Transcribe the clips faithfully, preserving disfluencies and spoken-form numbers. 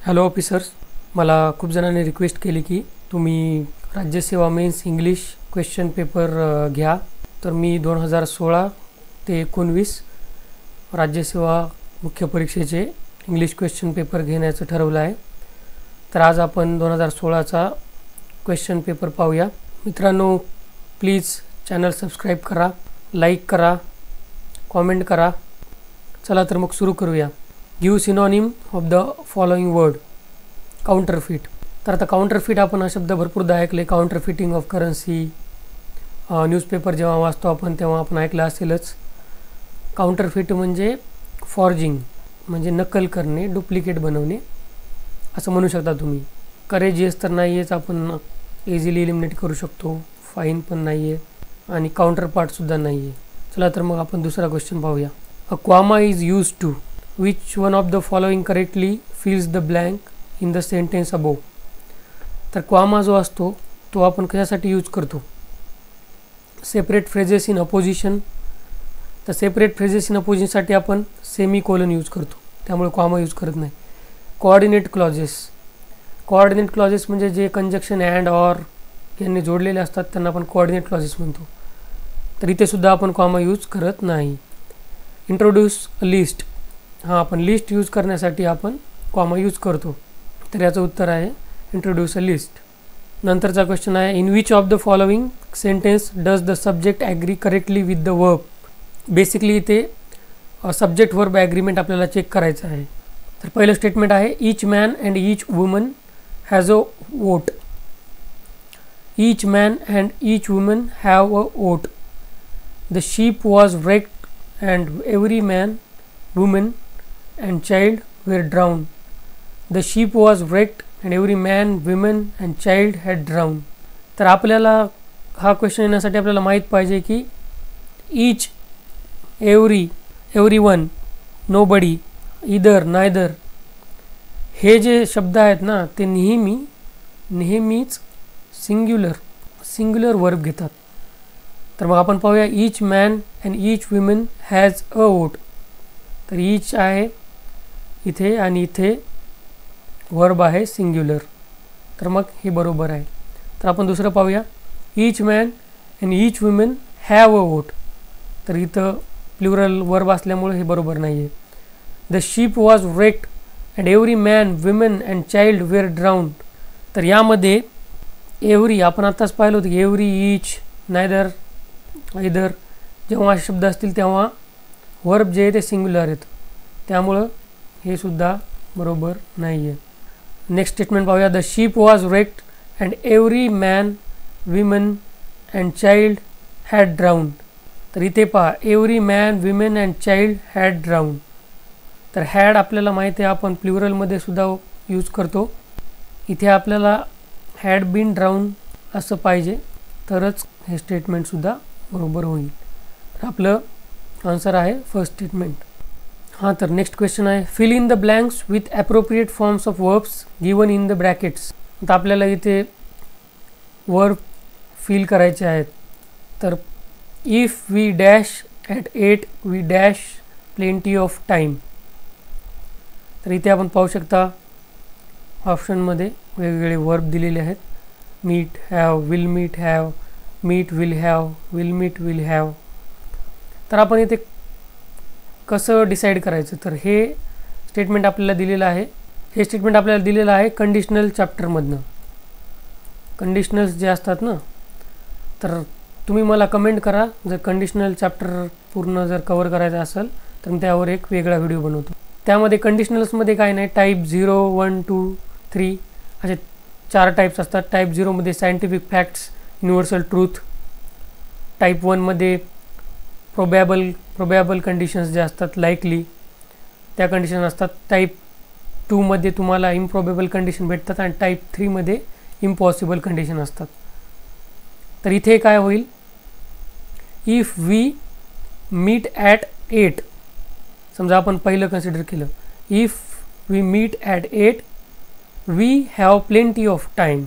Hello officers, मला खूप जणांनी रिक्वेस्ट केली की तुम्ही राज्यसेवा मेन्स इंग्लिश क्वेश्चन पेपर घ्या. तर मी दोन हजार सोळा ते एकोणवीस राज्यसेवा मुख्य परीक्षेचे इंग्लिश क्वेश्चन पेपर घेण्याचं ठरवलं आहे. तर आज आपण दोन हजार सोळाचा क्वेश्चन पेपर पाहूया. मित्रांनो, प्लीज चॅनल सबस्क्राईब करा, लाईक करा, कॉमेंट करा. चला तर मग सुरू करूया. Give synonym of the following word. Counterfeit. तर आता काउंटरफिट आपण हा शब्द भरपूरदा ऐकले. Counterfeiting of currency. न्यूजपेपर जेव्हा वाचतो आपण तेव्हा आपण ऐकलं असेलच. काउंटरफिट म्हणजे फॉर्जिंग, म्हणजे नकल करणे, डुप्लिकेट बनवणे असं म्हणू शकता तुम्ही. करेजियस तर नाही आहेच, आपण इझिली एलिमिनेट करू शकतो. फाईन पण नाही आहे आणि काउंटर पार्टसुद्धा नाही आहे. चला तर मग आपण दुसरा क्वेश्चन पाहूया. A comma is use to which one of the following correctly fills the blank in the sentence above. तर क्वामा जो असतो तो आपण कशासाठी यूज करतो? Separate phrases in apposition. तर सेपरेट फ्रेजेस इन अपोजिशनसाठी आपण सेमी कोलन यूज करतो, त्यामुळे क्वामा यूज करत नाही. Coordinate clauses. कोऑर्डिनेट क्लॉजेस म्हणजे जे कंजक्शन अँड ऑर यांनी जोडलेले असतात त्यांना आपण कोऑर्डिनेट क्लॉजेस म्हणतो. तर इथे सुद्धा आपण क्वामा यूज करत नाही. Introduce a list. हां, आपण लिस्ट यूज करण्यासाठी आपण क्वामा यूज करतो. तर याचं उत्तर आहे इंट्रोड्यूस अ लिस्ट. नंतरचा क्वेश्चन आहे, in which of the following sentence does the subject agree correctly with the verb. Basically इथे सब्जेक्ट वर्ब ॲग्रीमेंट आपल्याला चेक करायचं आहे. तर पहिलं स्टेटमेंट आहे, each man and each woman has a vote. Each man and each woman have a vote. The ship was wrecked and every man, woman and child were drowned. The ship was wrecked and every man, women and child had drowned. तर आपल्याला हा question येण्यासाठी आपल्याला माहीत पाहिजे की each, every, everyone, nobody, either, neither हे जे शब्द आहेत ना ते नेहमी नेहमीच सिंग्युलर सिंग्युलर वर्ब घेतात. तर मग आपण पाहूया, each man and each woman has a vote. तर ईच आहे इथे आणि इथे वर्ब आहे सिंग्युलर. तर मग हे बरोबर आहे. तर आपण दुसरं पाहूया, each man and each woman have a vote. तर इथं प्लुरल वर्ब असल्यामुळे हे बरोबर नाही आहे. The ship was wrecked and every man, woman and child were drowned. तर यामध्ये एव्हरी आपण आत्ताच पाहिलं होतं की एव्हरी, ईच, नायदर, आयदर जेव्हा असे शब्द असतील तेव्हा वर्ब जे आहे ते सिंग्युलर येतं, त्यामुळं हे सुद्धा बरोबर नाही आहे. नेक्स्ट स्टेटमेंट पाहूया, the ship was wrecked and every man, women and child had drowned. तर इथे पहा, every man, women and child had drowned. तर हॅड आपल्याला माहिती आहे आपण प्लुरलमध्ये सुद्धा यूज करतो. इथे आपल्याला हॅड बीन ड्राउन असं पाहिजे तरच हे स्टेटमेंटसुद्धा बरोबर होईल. तर आपलं आन्सर आहे फर्स्ट स्टेटमेंट. हां, तर नेक्स्ट क्वेश्चन आहे, fill in the blanks with appropriate forms of verbs given in the brackets. आता आपल्याला इथे वर्ब फिल करायचे आहेत. तर if we dash at eight we dash plenty of time. तर इथे आपण पाहू शकता ऑप्शनमध्ये वेगवेगळे वर्ब दिलेले आहेत. Meet, have, will meet, have, meet, will have, will meet, will have. तर आपण इथे कसं डिसाईड करायचं? तर हे स्टेटमेंट आपल्याला दिलेलं आहे. हे स्टेटमेंट आपल्याला दिलेलं आहे कंडिशनल चॅप्टरमधनं. कंडिशनल्स जे असतात ना, तर तुम्ही मला कमेंट करा, जर कंडिशनल चॅप्टर पूर्ण जर कवर करायचं असेल तर मी त्यावर एक वेगळा व्हिडिओ बनवतो. त्यामध्ये कंडिशनल्समध्ये काय नाही, type zero, one, two, three असे चार टाईप्स असतात. टाईप झिरोमध्ये scientific facts, universal truth. Type वनमध्ये प्रोबॅबल प्रोबॅबल कंडिशन्स जे असतात, लाईकली त्या कंडिशन असतात. टाईप टूमध्ये तुम्हाला इम्प्रॉबेबल कंडिशन भेटतात आणि टाईप थ्रीमध्ये इम्पॉसिबल कंडिशन असतात. तर इथे काय होईल, if we meet at eight, समजा आपण पहिलं कन्सिडर केलं, if we meet at eight we have plenty of time.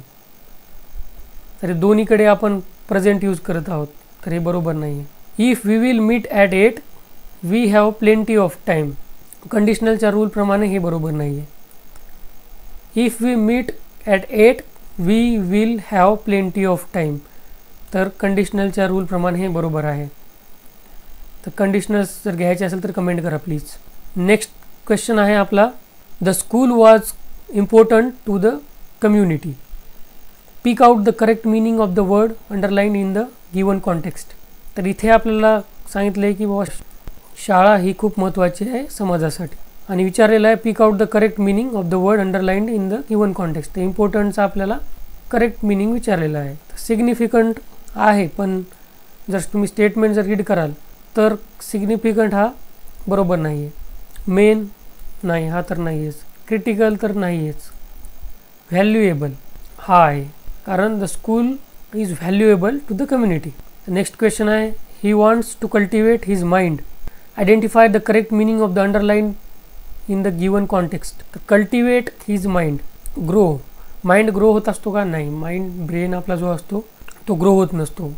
तर दोन्हीकडे आपण प्रेझेंट यूज करत आहोत, तर हे बरोबर नाही आहे. If we will meet at eight we have plenty of time. कंडिशनलच्या रूलप्रमाणे हे बरोबर नाही आहे. If we meet at eight we will have plenty of time. तर कंडिशनलच्या रूलप्रमाणे हे बरोबर आहे. तर कंडिशनल्स जर घ्यायचे असेल तर कमेंट करा प्लीज. नेक्स्ट क्वेश्चन आहे आपला, the school was important to the community. Pick out the correct meaning of the word underline in the given context. तर इथे आपल्याला सांगितलं आहे की बाबा शाळा ही खूप महत्त्वाची आहे समाजासाठी, आणि विचारलेलं आहे pick out the correct meaning of the word underline in the given context. तर इम्पॉर्टंटचा आपल्याला करेक्ट मिनिंग विचारलेलं आहे. सिग्निफिकंट आहे, पण जर तुम्ही स्टेटमेंट जर रीड कराल तर सिग्निफिकंट हा बरोबर नाही आहे. मेन नाही, हा तर नाही आहेच. क्रिटिकल तर नाही आहेच. व्हॅल्युएबल हा आहे, कारण the school is valuable to the community. Next question आहे, he wants to cultivate his mind. Identify the correct meaning of the underline in the given context. Cultivate his mind, grow. Mind grow होत असतो का? नाही. Mind brain आपला जो असतो तो grow होत नसतो.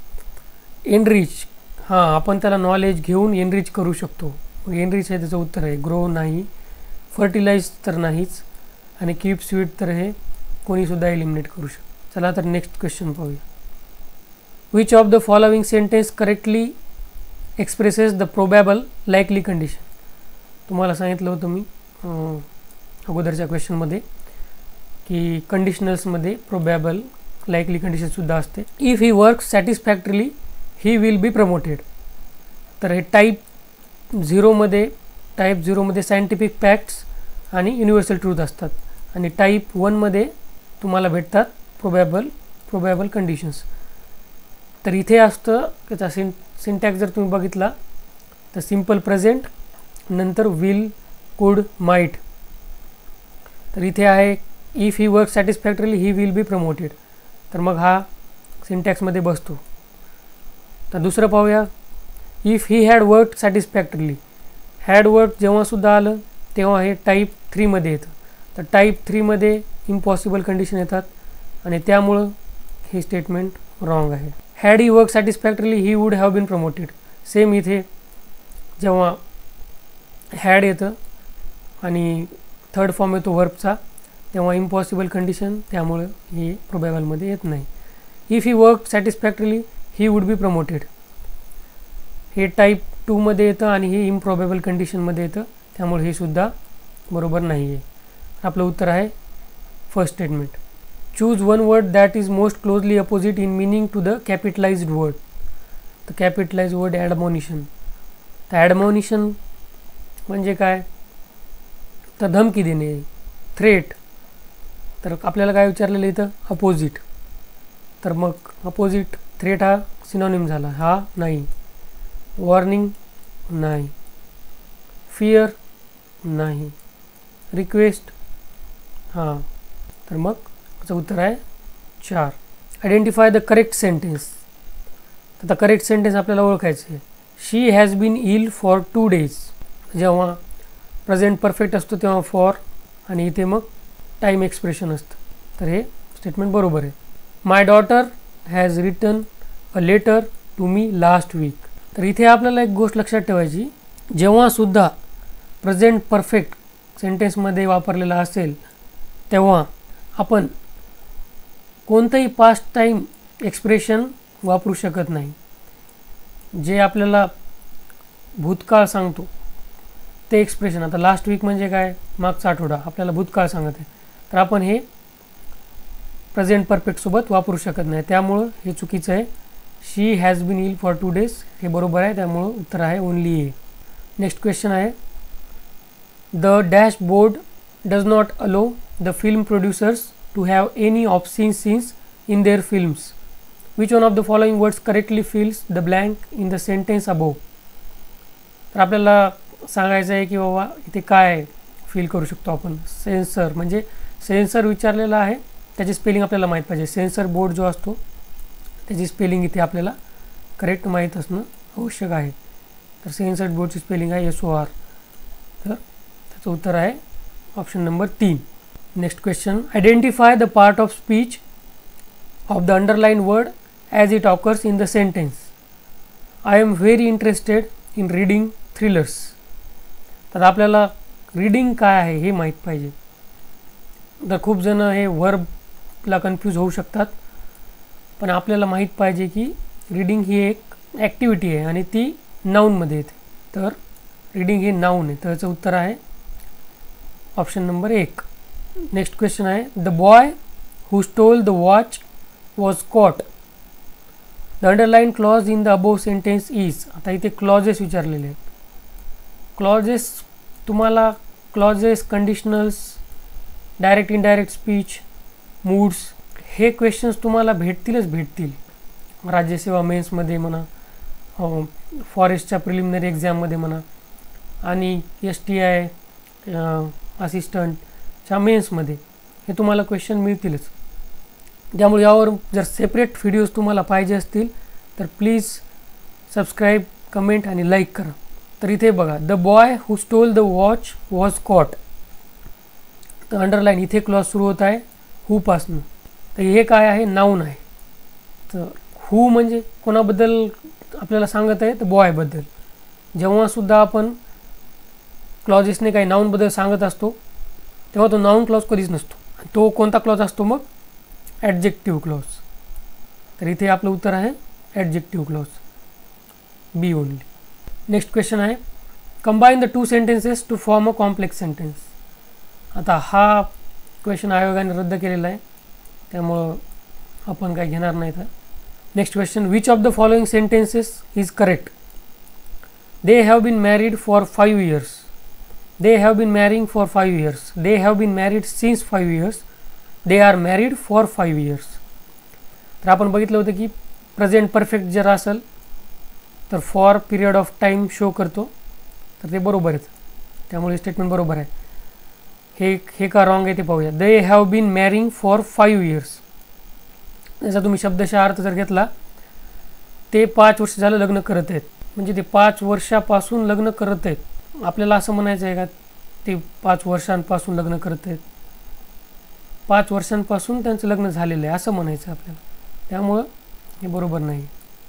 एनरिच, हां आपण त्याला नॉलेज घेऊन एनरिच करू शकतो. एनरिच आहे त्याचं उत्तर आहे. ग्रो नाही. फर्टिलाइज तर नाहीच, आणि कीप स्वीट तर हे कोणीसुद्धा एलिमिनेट करू शकतो. चला तर नेक्स्ट क्वेश्चन पाहूया. Which of the following sentence correctly expresses the probable likely condition. तुम्हाला सांगितलं होतं मी अगोदरच्या क्वेश्चनमध्ये की कंडिशनल्समध्ये प्रोबॅबल लाईकली कंडिशनसुद्धा असते. If he work satisfactorily he will be promoted. तर हे टाईप झिरोमध्ये टाईप झिरोमध्ये सायंटिफिक फॅक्ट्स आणि युनिव्हर्सल ट्रूथ असतात, आणि टाईप वनमध्ये तुम्हाला भेटतात प्रोबॅबल प्रोबॅबल कंडिशन्स. तर इथे असतं त्याचा सिं सिंटॅक्स जर तुम्ही बघितला तर सिम्पल प्रेझेंट नंतर विल, कुड, माईट. तर इथे आहे if he work satisfactorily he will be promoted. तर मग हा सिंटॅक्समध्ये बसतो. तर दुसरं पाहूया, if he had work satisfactorily. Had work जेव्हासुद्धा आलं तेव्हा हे टाईप थ्रीमध्ये येतं. तर टाईप थ्रीमध्ये इम्पॉसिबल कंडिशन येतात, आणि त्यामुळं हे स्टेटमेंट रॉंग आहे. Had he work satisfactorily he would have been promoted. Same इथे जेव्हा हॅड येतं आणि थर्ड फॉर्म येतो वर्बचा तेव्हा इम्पॉसिबल कंडिशन, त्यामुळं हे प्रोबॅबलमध्ये येत नाही. If he work satisfactorily he would be promoted. हे टाईप टूमध्ये येतं आणि हे इम्प्रॉबेबल कंडिशनमध्ये येतं, त्यामुळे हे सुद्धा बरोबर नाही आहे. आपलं उत्तर आहे first statement. Choose one word that is most closely opposite in meaning to the capitalized word. तर कॅपिटलाइज वर्ड ॲडमॉनिशन. तर ॲडमॉनिशन म्हणजे काय? तर धमकी देणे, थ्रेट. तर आपल्याला काय विचारलेलं इथं? अपोजिट. तर मग अपोजिट थ्रेट हा सिनॉनिम झाला, हा नाही. वॉर्निंग नाही. फिअर नाही. रिक्वेस्ट हां. तर मग त्याचं उत्तर आहे चार. Identify the correct sentence. तर करेक्ट सेंटेन्स आपल्याला ओळखायचं आहे. She has been ill for two days. जेव्हा प्रेझेंट परफेक्ट असतो तेव्हा फॉर, आणि इथे मग टाईम एक्सप्रेशन असतं. तर हे स्टेटमेंट बरोबर आहे. My daughter has written a letter to me last week. तर इथे आपल्याला एक गोष्ट लक्षात ठेवायची, जेव्हासुद्धा प्रेझेंट परफेक्ट सेंटेन्समध्ये वापरलेला असेल तेव्हा आपण कोणतंही पास्ट टाईम एक्सप्रेशन वापरू शकत नाही. जे आपल्याला भूतकाळ सांगतो ते एक्सप्रेशन, आता लास्ट वीक म्हणजे काय? मागचा आठवडा आपल्याला भूतकाळ सांगत आहे, तर आपण हे प्रेझेंट परफेक्टसोबत वापरू शकत नाही. त्यामुळं हे चुकीचं आहे. She has been ill for two days हे बरोबर आहे, त्यामुळं उत्तर आहे ओनली ए. नेक्स्ट क्वेश्चन आहे, the dashboard does not allow the film producers to have any option scenes in their films. Which one of the following words correctly fills the blank in the sentence above. तर आपल्याला सांगायचं आहे की बाबा इथे काय feel करू शकतो आपण. सेन्सर म्हणजे सेन्सर विचारलेला आहे, त्याची स्पेलिंग आपल्याला माहीत पाहिजे. सेन्सर बोर्ड जो असतो त्याची स्पेलिंग इथे आपल्याला करेक्ट माहीत असणं आवश्यक आहे. तर सेन्सर बोर्डची स्पेलिंग आहे एस ओ आर. तर त्याचं उत्तर आहे ऑप्शन नंबर तीन. Next question, identify the part of speech of the underline word as it occurs in the sentence. I am very interested in reading thrillers. तर आपल्याला reading काय आहे हे माहीत पाहिजे. तर खूप जण हे वर्बला कन्फ्यूज होऊ शकतात, पण आपल्याला माहीत पाहिजे की रीडिंग ही एक ॲक्टिव्हिटी आहे आणि ती नाऊनमध्ये येते. तर रीडिंग हे नाऊन आहे, तर याचं उत्तर आहे ऑप्शन नंबर एक. नेक्स्ट क्वेश्चन आहे, the boy who stole the watch was caught. The underline clause in the above sentence is. आता इथे क्लॉजेस विचारलेले आहेत. क्लॉजेस तुम्हाला clauses, conditionals, direct indirect speech, moods हे क्वेश्चन्स तुम्हाला भेटतीलच भेटतील. राज्यसेवा मेन्समध्ये म्हणा, फॉरेस्टच्या प्रिलिमिनरी एक्झाममध्ये म्हणा, आणि एस टी आय असिस्टंटच्या मेन्समध्ये हे तुम्हाला क्वेश्चन मिळतीलच. त्यामुळे यावर जर सेपरेट व्हिडिओज तुम्हाला पाहिजे असतील तर प्लीज सबस्क्राईब, कमेंट आणि लाईक करा. तर इथे बघा, the boy who stole the watch was caught. तर अंडरलाईन इथे क्लॉज सुरू होत आहे हूपासनं. तर हे काय आहे, नाऊन आहे. तर हू म्हणजे कोणाबद्दल आपल्याला सांगत आहे, तर बॉयबद्दल. जेव्हासुद्धा आपण क्लॉजेसने काही नाऊनबद्दल सांगत असतो तेव्हा तो नाऊन क्लॉज कधीच नसतो. तो कोणता क्लॉज असतो मग, ॲडजेक्टिव्ह क्लॉज. तर इथे आपलं उत्तर आहे adjective clause, B only. Next question आहे, combine the two sentences to form a complex sentence. आता हा क्वेश्चन आयोगाने रद्द केलेला आहे, त्यामुळं आपण काय घेणार नाही. तर next question, which of the following sentences is correct. They have been married for five years. They have been marrying for five years. They have been married since five years. They are married for five years. तर आपण बघितलं होतं की present perfect जर असेल तर for period of time show करतो, तर ते बरोबर आहे. त्यामुळे स्टेटमेंट बरोबर आहे. हे हे का रॉंग आहे ते पाहूया. They have been marrying for five years. याचा तुम्ही शब्दशः अर्थ जर घेतला, ते पाच वर्ष झालं लग्न करत आहेत, म्हणजे ते पाच वर्षापासून लग्न करत आहेत. आपल्याला असं म्हणायचं आहे का ते पाच वर्षांपासून लग्न करत आहेत, पाच वर्षांपासून त्यांचं लग्न झालेलं आहे असं म्हणायचं आपल्याला. त्यामुळं हे बरोबर नाही.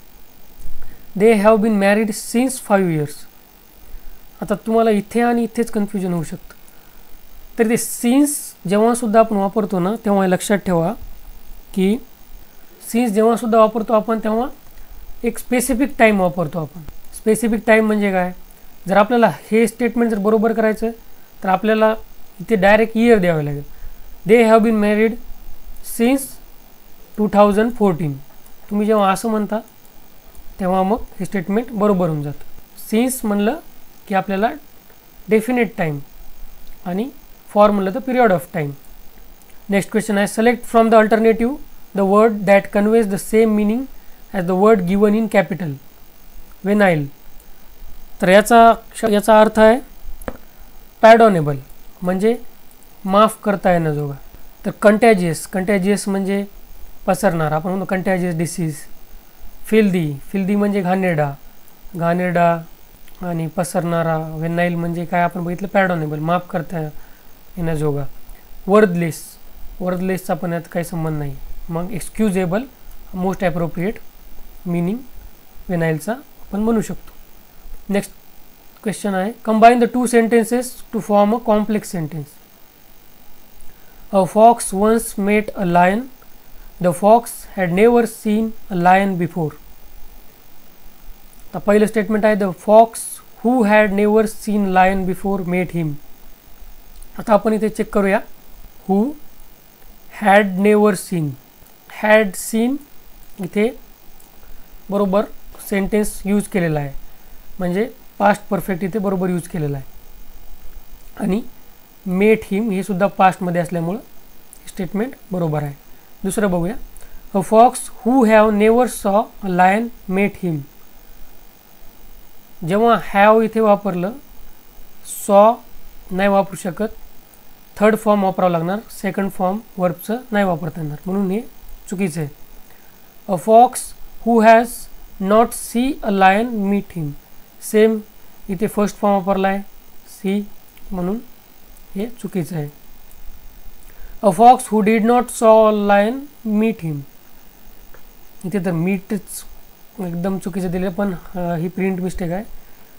They have been married since five years. आता तुम्हाला इथे आणि इथेच कन्फ्युजन होऊ शकतं. तर ते सिन्स जेव्हासुद्धा आपण वापरतो ना, तेव्हा लक्षात ठेवा की सिन्स जेव्हासुद्धा वापरतो आपण तेव्हा एक स्पेसिफिक टाईम वापरतो आपण. स्पेसिफिक टाईम म्हणजे काय, जर आपल्याला हे स्टेटमेंट जर बरोबर करायचं आहे तर आपल्याला इथे डायरेक्ट इयर द्यावे लागेल. They have been married since two thousand fourteen. तुम्ही जेव्हा असं म्हणता तेव्हा मग हे स्टेटमेंट बरोबर होऊन जातं. सिन्स म्हणलं की आपल्याला डेफिनेट टाईम आणि फॉर म्हणलं तर period of time. Next question आहे, select from the alternative the word that conveys the same meaning as the word given in capital. Venial. तर याचा याचा अर्थ आहे पॅडॉनेबल, म्हणजे माफ करता येण्याजोगा. तर कंटॅजियस, कंटॅजियस म्हणजे पसरणार, आपण म्हणतो कंटॅजियस डिसीज. फिल्दी, फिल्दी म्हणजे घाणेरडा, घाणेरडा आणि पसरणारा. वेनाईल म्हणजे काय आपण बघितलं, पॅडॉनेबल, माफ करता येण्याजोगा. वर्थलेस, वर्थलेसचा पण यात काही संबंध नाही. मग एक्सक्युजेबल, मोस्ट ॲप्रोप्रिएट मिनिंग वेनाईलचा आपण म्हणू शकतो. नेक्स्ट क्वेश्चन आहे, combine the two sentences to form a complex sentence. A fox once met a lion. The fox had never seen a lion before. आता पहिलं स्टेटमेंट आहे, the fox who had never seen lion before met him. आता आपण इथे check करूया, who had never seen. Had seen इथे बरोबर sentence use केलेला आहे, म्हणजे पास्ट परफेक्ट इथे बरोबर यूज केलेला आहे. आणि मेट हिम हे सुद्धा पास्टमध्ये असल्यामुळं स्टेटमेंट बरोबर आहे. दुसरं बघूया, a fox who have never saw a lion मेट हिम. जेव्हा हॅव इथे वापरलं, सॉ नाही वापरू शकत, थर्ड फॉर्म वापरावं लागणार, सेकंड फॉर्म वर्बचं नाही वापरता येणार, म्हणून हे चुकीचं आहे. A fox who has not see a lion meet him. Same इथे फर्स्ट फॉर्म वापरला आहे, सी, म्हणून हे चुकीचं आहे. A fox who did not saw a lion meet हिम. इथे तर मीटच एकदम चुकीचं दिलं, पण ही प्रिंट मिस्टेक आहे.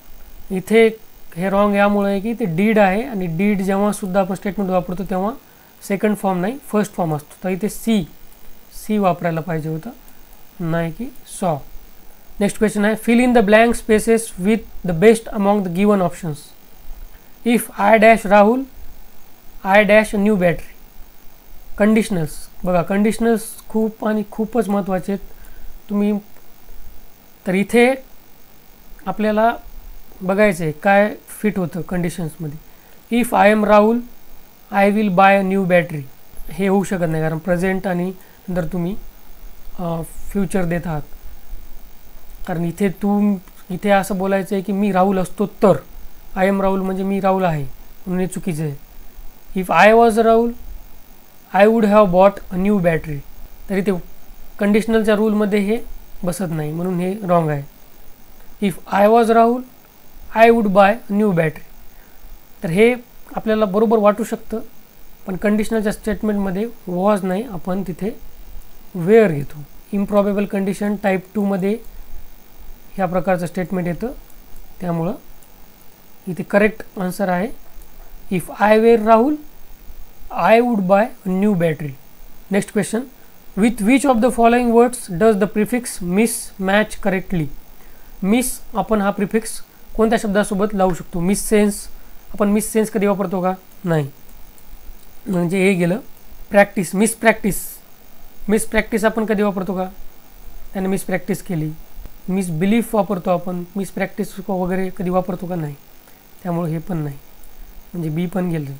इथे हे रॉंग यामुळे आहे की ते डीड आहे, आणि डीड जेव्हासुद्धा आपण स्टेटमेंट वापरतो तेव्हा सेकंड फॉर्म नाही, फर्स्ट फॉर्म असतो. तर इथे सी सी वापरायला पाहिजे होतं, नाही की सॉ. नेक्स्ट क्वेश्चन आहे, fill in the blank spaces with the best among the given options. If I dash Rahul I dash new battery. Conditionals बघा, कंडिशनल्स खूप आणि खूपच महत्त्वाचे आहेत. तुम्ही तर इथे आपल्याला बघायचं आहे काय फिट होतं कंडिशन्समध्ये. If I am Rahul I will buy a new battery, हे होऊ शकत नाही, कारण प्रेझेंट आणि नंतर तुम्ही फ्युचर देत आहात. कारण इथे तू इथे असं बोलायचं आहे की मी राहुल असतो तर, आय एम राहुल म्हणजे मी राहुल आहे, म्हणून हे चुकीचं आहे. If I was Rahul I would have bought a new battery. तरी ते कंडिशनलच्या रूलमध्ये हे बसत नाही, म्हणून हे रॉंग आहे. If I was Rahul I would buy a new battery. तर हे आपल्याला बरोबर वाटू शकतं, पण कंडिशनलच्या स्टेटमेंटमध्ये वॉज नाही, आपण तिथे वेअर घेतो. इम्प्रॉबेबल कंडिशन टाईप टूमध्ये ह्या प्रकारचं स्टेटमेंट येतं, त्यामुळं इथे करेक्ट आन्सर आहे if I were Rahul I would buy a new battery. Next question, with which of the following words does the prefix mis match correctly. Mis आपण हा प्रिफिक्स कोणत्या शब्दासोबत लावू शकतो. मिस सेन्स आपण मिस सेन्स कधी वापरतो का, नाही, म्हणजे हे गेलं. Practice mis practice mis practice आपण कधी वापरतो का, त्याने मिस प्रॅक्टिस केली. मिस बिलीफ वापरतो आपण, मिस प्रॅक्टिस वगैरे कधी वापरतो का, नाही, त्यामुळे हे पण नाही, म्हणजे बी पण गेलं.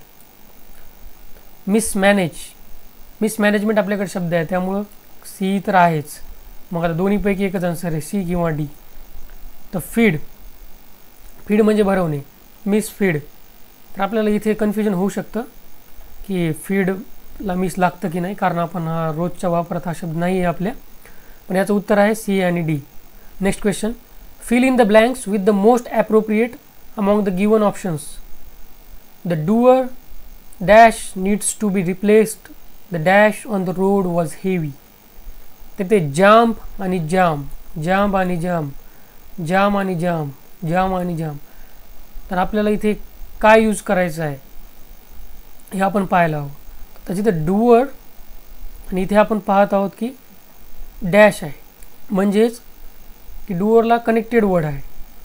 मिस मॅनेज मिस मॅनेजमेंट आपल्याकडे शब्द आहे, त्यामुळं सी तर आहेच. मग आता दोन्हीपैकी एकच आन्सर आहे, सी किंवा डी. तर फीड फीड म्हणजे भरवणे, मिस फीड. तर आपल्याला इथे कन्फ्युजन होऊ शकतं की फीडला मिस लागतं की नाही, कारण आपण हा रोजच्या वापरात हा शब्द नाही आहे आपल्या, पण याचं उत्तर आहे सी आणि D. Next question, fill in the blanks with the most appropriate among the given options. The door dash needs to be replaced, the dash on the road was heavy. तिथे जाम्प आणि jam, जाम आणि jam, जाम आणि jam, जाम आणि जाम. तर आपल्याला इथे काय use करायचं आहे हे आपण पाहायला हवं. तर तिथे डुअर आणि इथे आपण पाहत आहोत की डॅश आहे, म्हणजेच की डुअरला कनेक्टेड वर्ड आहे.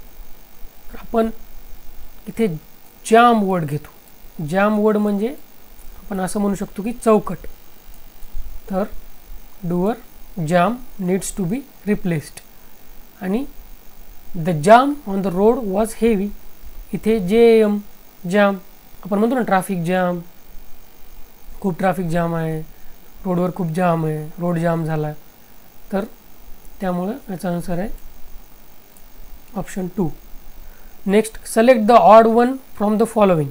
आपण इथे जाम वर्ड घेतो. जाम वर्ड म्हणजे आपण असं म्हणू शकतो की चौकट. तर door jamb needs to be replaced आणि the jam on the road was heavy. इथे जे एम जाम आपण म्हणतो ना, ट्रॅफिक जाम, खूप ट्रॅफिक जाम आहे, रोडवर खूप जाम आहे, रोड जाम झाला. तर त्यामुळं याचा आन्सर आहे option two. Next, select the odd one from the following.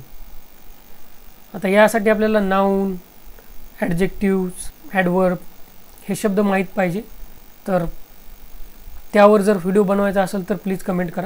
आता यासाठी आपल्याला नाऊन, ॲडजेक्टिव्स, ॲडवर्ब हे शब्द माहीत पाहिजे. तर त्यावर जर व्हिडिओ बनवायचा असेल तर प्लीज कमेंट करा.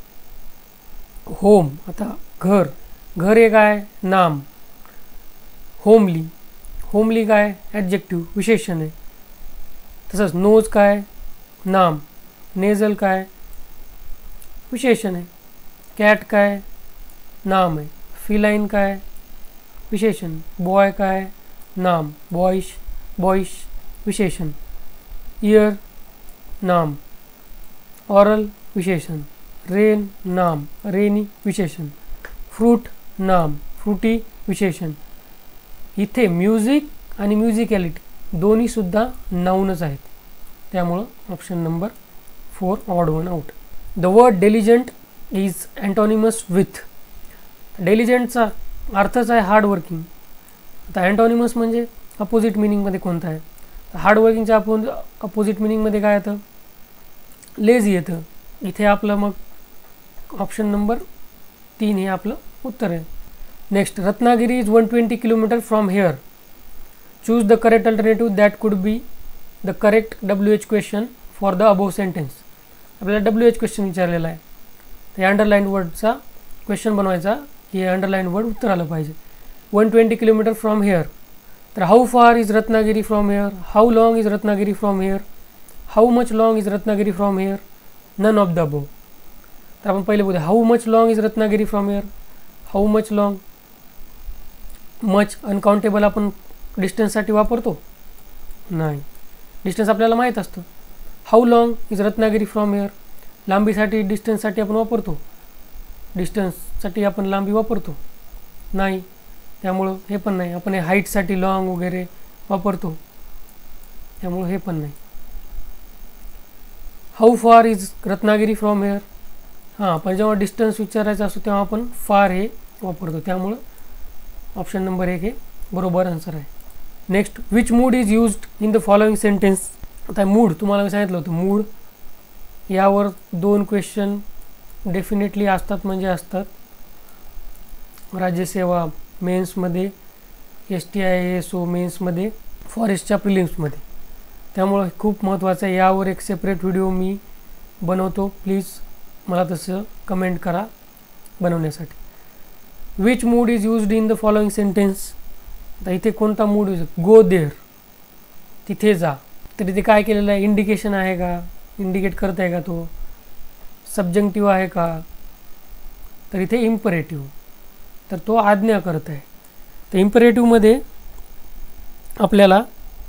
होम, आता घर, घर हे काय, नाम. होमली, होमली काय, ॲडजेक्टिव्ह, विशेषण आहे. तसंच नोज काय, नाम. नेझल काय, विशेषण आहे. कॅट काय, नाम आहे. फिलाइन काय, विशेषण. बॉय काय, नाम. बॉयश, बॉयश, विशेषण. इयर, नाम. ऑरल, विशेषण. रेन, नाम. रेनी, विशेषण. फ्रूट, नाम. फ्रुटी, विशेषण. इथे म्युझिक आणि म्युझिकॅलिटी दोन्हीसुद्धा नाऊनच आहेत, त्यामुळं option number four odd one out. The word diligent is antonymous with. डेलिजंटचा अर्थच आहे हार्ड वर्किंग. आता अँटॉनिमस म्हणजे अपोजिट मिनिंगमध्ये कोणता आहे. हार्ड वर्किंगच्या अपो अपोजिट मिनिंगमध्ये काय येतं, लेझी येतं. इथे आपलं मग ऑप्शन नंबर तीन हे आपलं उत्तर आहे. Next, Ratnagiri is one twenty kilometre from here. Choose the correct alternative that could be the correct W H question for the above sentence. आपल्याला डब्ल्यू एच क्वेश्चन विचारलेला आहे, तर अंडरलाईन वर्डचा क्वेश्चन बनवायचा की अंडरलाईन वर्ड उत्तर आलं पाहिजे. One twenty kilometre from here, तर how far is Ratnagiri from here, how long is Ratnagiri from here, how much long is Ratnagiri from here, none of the above. तर आपण पहिले बोलूया, how much long is Ratnagiri from here. How much long, much uncountable आपण डिस्टन्ससाठी वापरतो? नाही, distance आपल्याला माहीत असतं. How long is Ratnagiri from here, लांबीसाठी डिस्टन्ससाठी आपण वापरतो, डिस्टन्ससाठी आपण लांबी वापरतो? नाही, त्यामुळं हे पण नाही. आपण हे हाईटसाठी लॉंग वगैरे वापरतो, त्यामुळं हे पण नाही. How far is Ratnagiri from here, हां, पण जेव्हा डिस्टन्स विचारायचा असतो तेव्हा आपण फार हे वापरतो, त्यामुळं ऑप्शन नंबर एक हे बरोबर आन्सर आहे. Next, which mood is used in the following sentence. आता मूड तुम्हाला मी सांगितलं होतं, मूड यावर दोन क्वेश्चन डेफिनेटली असतात म्हणजे असतात. राज्यसेवा मेन्समध्ये, S T I S O मेन्समध्ये, फॉरेस्टच्या प्रिलिम्समध्ये, त्यामुळं खूप महत्त्वाचं आहे. यावर एक सेपरेट व्हिडिओ मी बनवतो, प्लीज मला तसं कमेंट करा बनवण्यासाठी. Which mood is used in the following sentence. आता इथे कोणता मूड यूज, गो देअर, तिथे जा. तर इथे काय केलेलं आहे, इंडिकेशन आहे का, इंडिकेट करत आहे का तो, सब्जेक्टिव्ह आहे का, तर इथे इम्परेटिव्ह, तर तो आज्ञा करत आहे. तर इम्परेटिव्हमध्ये आपल्याला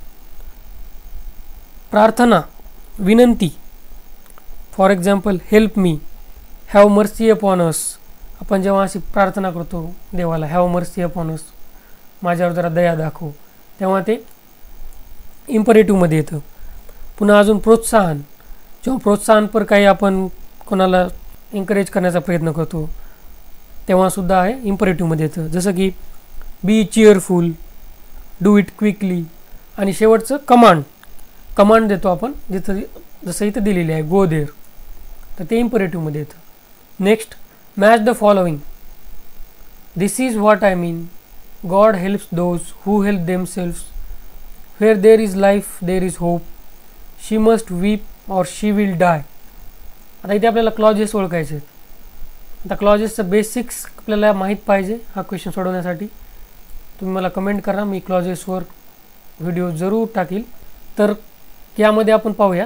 प्रार्थना, विनंती, for example help me, have mercy upon us. आपण जेव्हा अशी प्रार्थना करतो देवाला, हॅव मर्सी अपॉन अस, माझ्यावर जरा दया दाखव, तेव्हा ते इम्परेटिव्हमध्ये येतं. पुन्हा अजून प्रोत्साहन, जेव्हा प्रोत्साहनपर काही आपण कोणाला एन्करेज करण्याचा प्रयत्न करतो तेव्हासुद्धा आहे इम्परेटिव्हमध्ये येतं. जसं की be cheerful, do it quickly. आणि शेवटचं कमांड, कमांड देतो आपण जिथं जसं इथं दिलेली आहे गो देअर, तर ते इम्परेटिव्हमध्ये येतं. Next, match the following. This is what I mean, God helps those who help themselves, where there is life there is hope, she must weep or she will die. आता इथे आपल्याला clauses ओळखायचे आहेत. आता क्लॉजेसचं बेसिक्स आपल्याला माहीत पाहिजे हा क्वेश्चन सोडवण्यासाठी. तुम्ही मला कमेंट करा, मी क्लॉजेसवर व्हिडिओ जरूर टाकील. तर यामध्ये आपण पाहूया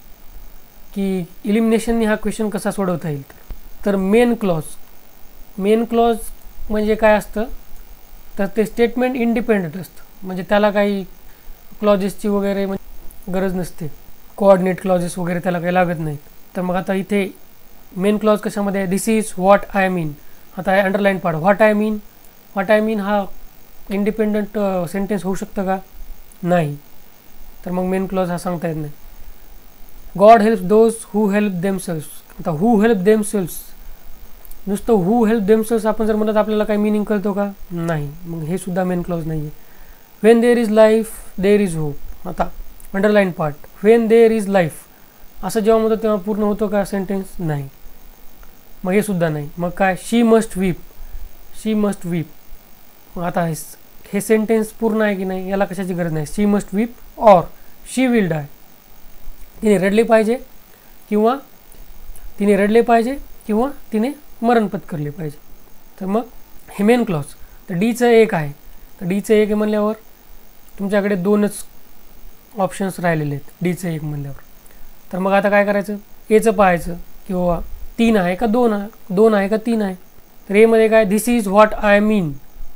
की इलिमिनेशनने हा क्वेश्चन कसा सोडवता येईल. तर मेन क्लॉज, मेन क्लॉज म्हणजे काय असतं, तर ते स्टेटमेंट इंडिपेंडंट असतं, म्हणजे त्याला काही क्लॉजेसची वगैरे म्हणजे गरज नसते, कोऑर्डिनेट क्लॉजेस वगैरे त्याला काही लागत नाहीत. तर मग आता इथे मेन क्लॉज कशामध्ये आहे, this is what I mean. आता हे underline part, what I mean, what I mean हा इंडिपेंडंट सेंटेन्स होऊ शकतं का, नाही. तर मग मेन क्लॉज हा सांगता येत नाही. God helps those who help themselves. आता हू हेल्प देमसेल्व्स, नुसतं हू हेल्प देमसेल्व्स आपण जर म्हणत आपल्याला काही मिनिंग कळतो का, नाही. मग हे सुद्धा मेन क्लॉज नाही आहे. When there is life there is hope. आता underline part, when there is life असं जेव्हा म्हणतो तेव्हा पूर्ण होतो का सेंटेन्स, नाही. मग हे सुद्धा नाही. मग काय, she must weep, she must weep. मग आता हे हे सेंटेन्स पूर्ण आहे की नाही, याला कशाची गरज नाही. She must weep or she will die, तिने रडले पाहिजे किंवा तिने रडले पाहिजे किंवा तिने मरण पत्करले पाहिजे. तर मग हे मेन क्लॉज. तर डीचं एक आहे, तर डीचं एक आहे म्हणल्यावर तुमच्याकडे दोनच ऑप्शन्स राहिलेले आहेत डीचं एक म्हणल्यावर. तर मग आता काय करायचं, एचं पाहायचं किंवा तीन आहे का दोन आहे, दोन आहे का तीन आहे. तर एमध्ये काय, this is what I mean.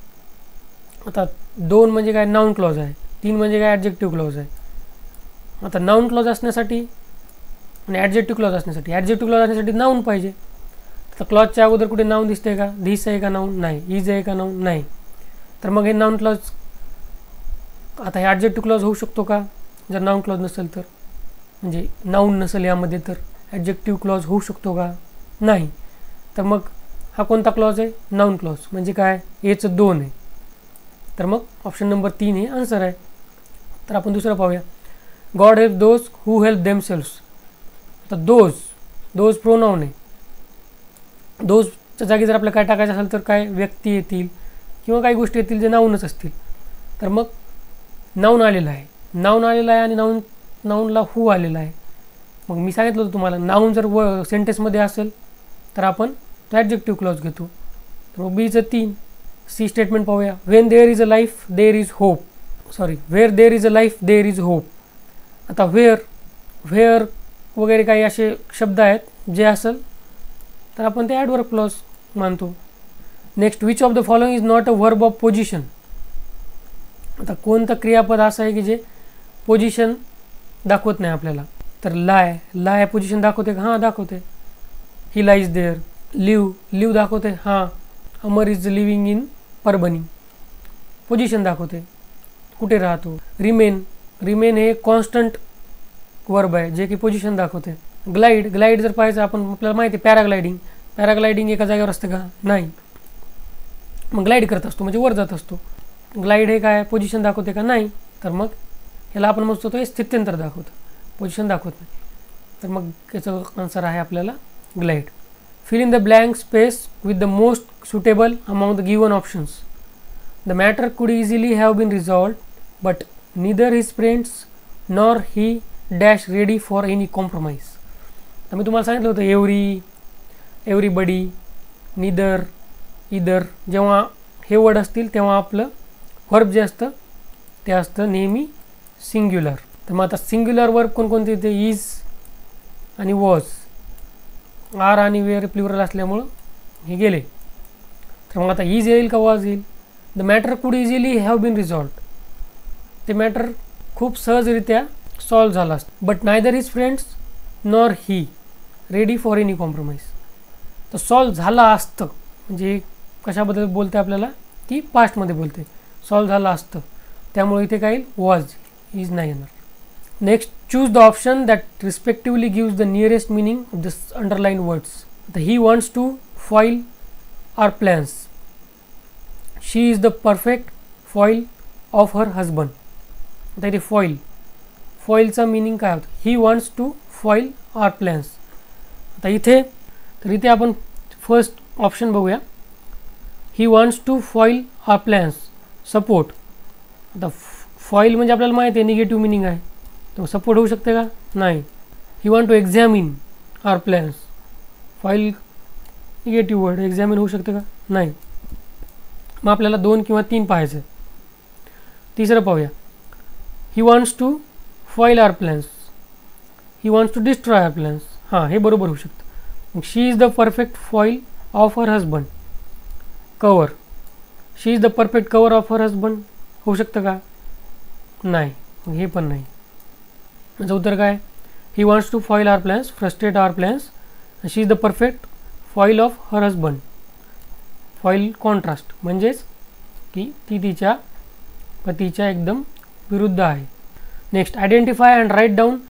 आता दोन म्हणजे काय, नाऊन क्लॉज आहे. तीन म्हणजे काय, ॲडजेक्टिव्ह क्लॉज आहे. आता नाऊन क्लॉज असण्यासाठी आणि ॲडजेक्टिव्ह क्लॉज असण्यासाठी, ॲडजेक्टिव्ह क्लॉज असण्यासाठी नाऊन पाहिजे. तर क्लॉजच्या अगोदर कुठे नाऊन दिसते का, धिस आहे का नाऊन, नाही. इज आहे का नाऊन, नाही. तर मग हे नाऊन क्लॉज, आता हे ॲडजेक्टिव्ह क्लॉज होऊ शकतो का जर नाऊन क्लॉज नसेल तर, म्हणजे नाऊन नसेल यामध्ये तर ॲडजेक्टिव्ह क्लॉज होऊ शकतो का, नाही. तर मग हा कोणता क्लॉज आहे, नाऊन क्लॉज. म्हणजे काय, एचं दोन आहे. तर मग ऑप्शन नंबर तीन हे आन्सर आहे. तर आपण दुसरं पाहूया, God help those who help themselves. आता दोज, दोज प्रोनाऊन आहे. दोजच्या जागी जर आपल्याला काय टाकायचं असेल तर काय, व्यक्ती येतील किंवा काही गोष्टी येतील जे नाऊनच असतील. तर मग नाऊन आलेलं आहे, नाऊन आलेलं आहे आणि नाऊन नाऊनला हू आलेला आहे. मग मी सांगितलं होतं तुम्हाला, नाऊन जर व सेंटेन्समध्ये असेल तर आपण तो ॲडजेक्टिव्ह क्लॉज घेतो. तर मग बीचं तीन. सी स्टेटमेंट पाहूया, when there is a life there is hope, sorry where there is a life there is hope. आता व्हेअर, व्हेअर वगैरे काही असे शब्द आहेत जे असेल तर आपण ते ॲडवर्ब क्लॉज मानतो. Next, which of the following is not a verb of position. आता कोणतं क्रियापद असं आहे की जे पोझिशन दाखवत नाही आपल्याला, तर लाय लाय पोझिशन दाखवते का? हां दाखवते. He lies there. Live live दाखवते, हां. Amar is living in Parbhani, position दाखवते कुठे राहतो. रिमेन रिमेन हे कॉन्स्टंट वर्ब आहे जे की पोझिशन दाखवते. ग्लाइड ग्लाइड जर पाहायचं आपण, आपल्याला माहिती आहे पॅराग्लायडिंग पॅराग्लायडिंग एका जागेवर असते का? नाही. मग ग्लाइड करत असतो म्हणजे वर जात असतो. ग्लाइड हे काय पोझिशन दाखवते का? नाही. तर मग याला आपण म्हणतो तो स्थित्यंतर दाखवतं, पोझिशन दाखवत नाही. तर मग याचं आन्सर आहे आपल्याला glide. Fill in the blank space with the most suitable among the given options. The matter could easily have been resolved but neither his friends nor he dash ready for any compromise. तर मी तुम्हाला सांगितलं होतं every everybody निदर इदर, जेव्हा हे word असतील तेव्हा आपलं वर्ब जे असतं ते असतं नेहमी सिंग्युलर. तर मग आता सिंग्युलर वर्ब कोणकोणते ते इज आणि वॉज, आर आणि वेअर प्लुरल असल्यामुळं हे गेले. तर मग आता इज येईल का वॉज येईल? The matter could easily have been resolved, ते मॅटर खूप सहजरित्या सॉल्व्ह झालं असतं. But neither his friends nor he ready for any compromise. तर सॉल्व्ह झालं असतं म्हणजे कशाबद्दल बोलते आपल्याला की पास्टमध्ये बोलते, सॉल्व्ह झालं असतं, त्यामुळे इथे काय येईल? वॉज, इज नाही येणार. Next, choose the option that respectively gives the nearest meaning of the underline words. आता he wants to foil our plans. She is the perfect foil of her husband. आता इथे फॉईल फॉईलचा meaning काय होतं? He wants to foil our plans. आता इथे तर इथे आपण फर्स्ट ऑप्शन बघूया. He wants to foil our plans support. आता फॉईल म्हणजे आपल्याला माहिती आहे निगेटिव्ह मिनिंग आहे, तर सपोर्ट होऊ शकते का? नाही. He want to examine our plans, foil negative word, examine होऊ शकते का? नाही. मग आपल्याला दोन किंवा तीन पाहायचं आहे. तिसरं पाहूया. He wants to foil our plans, he wants to destroy our plans. हां, हे बरोबर होऊ शकतं. मग she is the perfect foil of her husband. Cover, she is the perfect cover of her husband होऊ शकतं का? नाही. मग हे पण नाही. याचं उत्तर काय? He wants to foil our plans, frustrate our plans. She is the perfect foil of her husband. Foil contrast म्हणजेच की ती तिच्या पतीच्या एकदम विरुद्ध आहे. Next, identify and write down